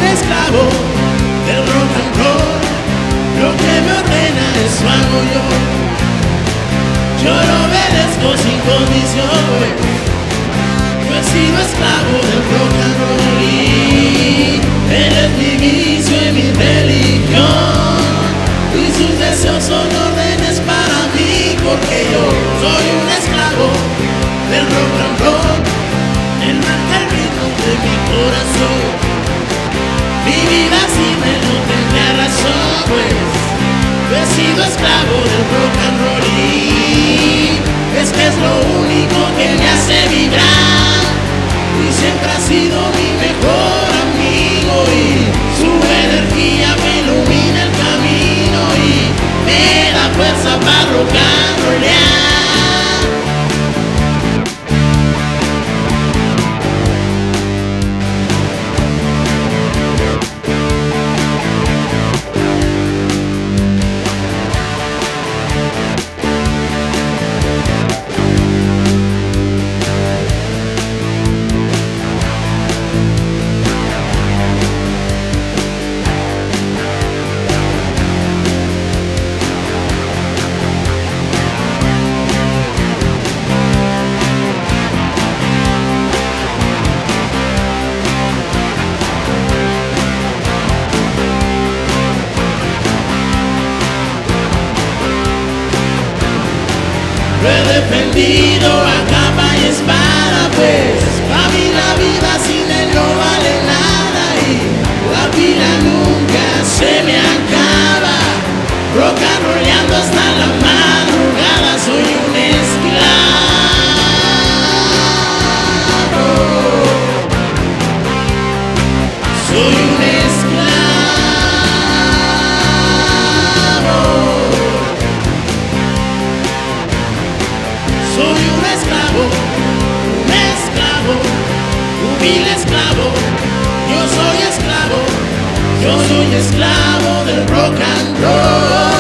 esclavo del rock and roll. Lo que me ordena eso hago yo. Yo lo obedezco sin condiciones. Yo he sido esclavo del rock and roll y él es mi vicio y mi religión. Y sus deseos son órdenes para mí, porque yo soy un esclavo del rock and roll. Él marca el ritmo de mi corazón. Mi vida sin él no tendría razón, pues yo he sido esclavo del rock and roll y es que es lo único que me hace vibrar. Y siempre ha sido mi mejor amigo y su energía me ilumina el camino y me da fuerza para rock and rollear. Lo he defendido a capa y espada, pues para mí la vida sin él no vale nada y la vida nunca se me acaba. Rock and rollando hasta la madrugada, soy un esclavo. Soy un esclavo. Soy un esclavo, un vil esclavo. Yo soy esclavo del rock and roll.